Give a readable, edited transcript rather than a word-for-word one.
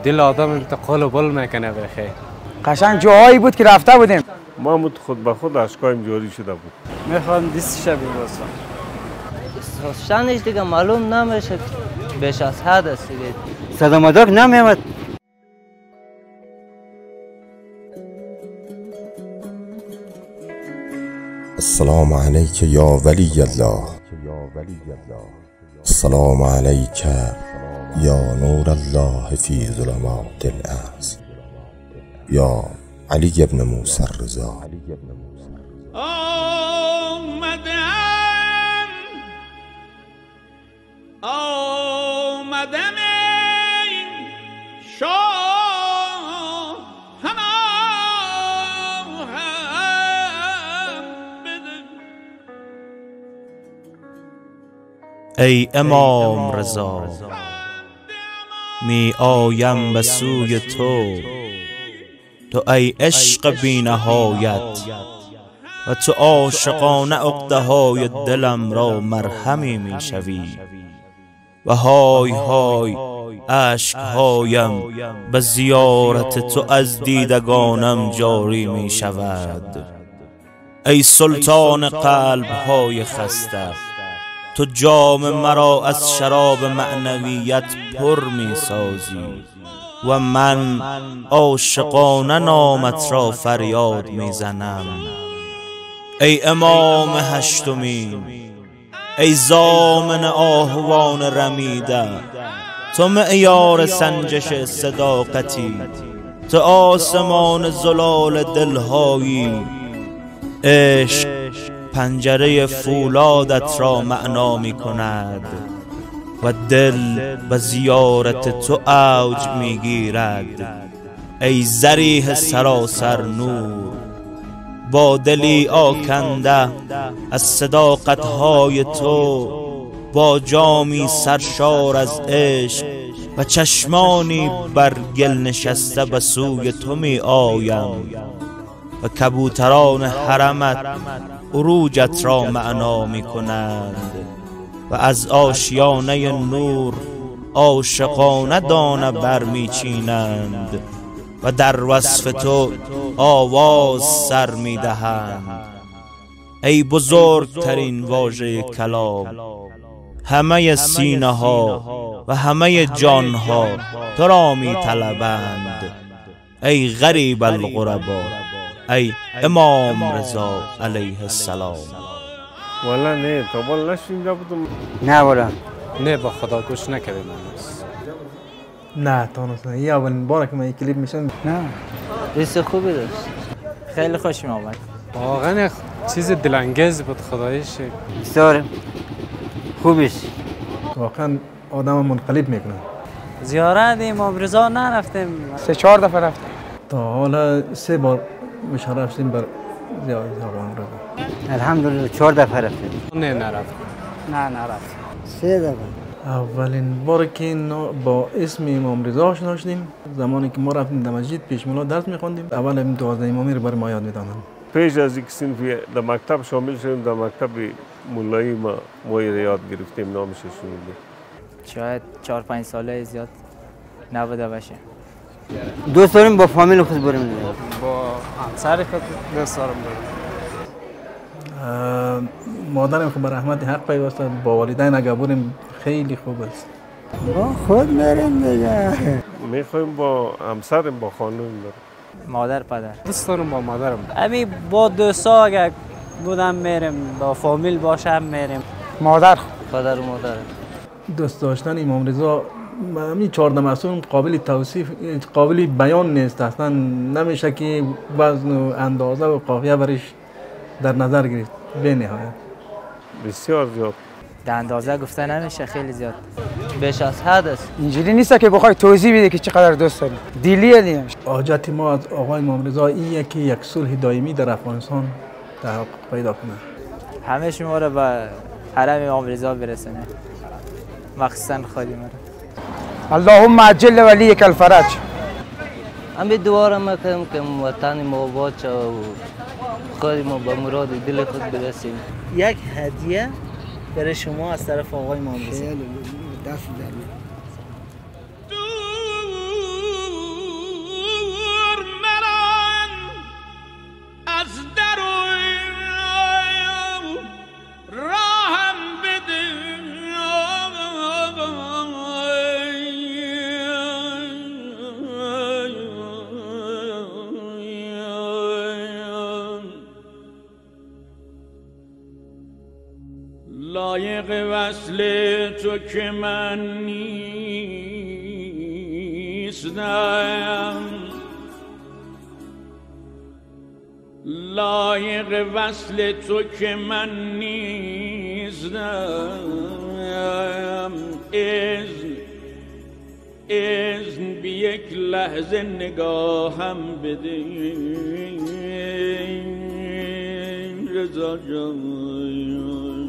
دل آدم انتقال و بل میکنه بخیر. قشنگ جاهایی بود که رفته بودیم. ما خود به خود اشکایم جاری شده بود. میخوام دستش ببوسم. شانش دیگه معلوم نمیشه بیش از حد است دیگه. صدا مدار نمیامد. السلام عليك يا ولي الله. السلام عليك يا نور الله في ظلمات الأرض يا علي بن موسى الرضا. آمدم ای امام رضا می آیم به سوی تو ای عشق بی نهایت و تو عاشقانه عقده های دلم را مرهمی می شوی و های های عشق هایم به زیارت تو از دیدگانم جاری می شود. ای سلطان قلب های خسته، تو جام مرا از شراب معنویت پر می سازی و من عاشقانه نامت را فریاد می زنم. ای امام هشتمین، ای ضامن آهوان رمیده، تو معیار سنجش صداقتی، تو آسمان زلال دلهایی. عشق پنجره فولادت را معنا می کند و دل به زیارت تو اوج می گیرد. ای ذریح سراسر نور، با دلی آکنده از صداقتهای تو، با جامی سرشار از عشق و چشمانی بر گل نشسته به سوی تو می آیم و کبوتران حرمت عروجت را معنا می کنند و از آشیانه نور عاشقانه دانه بر می چینند و در وصف تو آواز سر می دهند. ای بزرگترین واژه کلام، همه سینه ها و همه جان ها تو را می طلبند. ای غریب الغربا، ای امام رضا علیه السلام. والا نه تا بالا نشینده بودم. نه والا نه با خدا گوش نکردیم نه تانوس نه. یه اولین باره که من این کلیپ میشم. نه حس خوبی داشت. خیلی خوشم آمد. واقعا چیز دلانگیز بود. خدایش بسیار خوبیش. واقعا آدم منقلب میکنه. زیارت امام رضا نرفتیم. 3-4 دفعه رفتیم. تا حالا 3 بار مشرف رفتیم بر زیارت امام رضا. الحمدلله 4 دفعه رفتیم. نه نرفت. نه نرفت. 3 دفعه. اولین بار که با اسم امام رضا آشنا شدیم زمانی که ما رفتیم در مسجد پیش مولا درس میخوندیم. اول این 12 امامی رو برای ما یاد میدادن. پیش از اینکه صنفی در مکتب شامل شدیم، در مکتب مولایی ما یاد گرفتیم، نامش شنیدیم. شاید 4-5 ساله زیاد نبوده باشه. دوست داریم با فامیل خود بریم. با همسر خود دوست دارم بریم. مادرم خود به رحمت حق پیوسته، با والدین اگه بریم خیلی خوب است. با خود بریم دیگه. میخوایم با همسرم با خانم بریم. مادر پدر دوست دارم با مادرم. امی با دوستا اگه بودم میریم، با فامیل باشم میریم. مادر پدر و مادر. دوست داشتن امام رضا همین 14 معصوم قابل توصیف، قابل بیان نیست. اصلا نمیشه که وزن و اندازه و قافیه برش در نظر گرفت. به نهایت بسیار زیاد. در اندازه گفته نمیشه، خیلی زیاد بیش از حد است. اینجوری نیست که بخوای توضیح بده که چقدر دوست داری. دیلیه دیگه. حاجت ما از آقای امام رضا اینه که یک صلح دائمی در افغانستان تحقق پیدا کنه. همه شما رو به حرم امام رضا برسونه، مخصوصا خالی مرا. اللهم عجل ولیک الفرج. همین دعا را میکنم که وطن ما آباد شود و خود ما به مراد دل خود برسیم. یک هدیه برای شما از طرف آقای امام رضا. دست در لایق وصل تو که من نیستم، لایق وصل تو که من نیستم. اذن بی یک لحظه نگاهم بده رضا جان.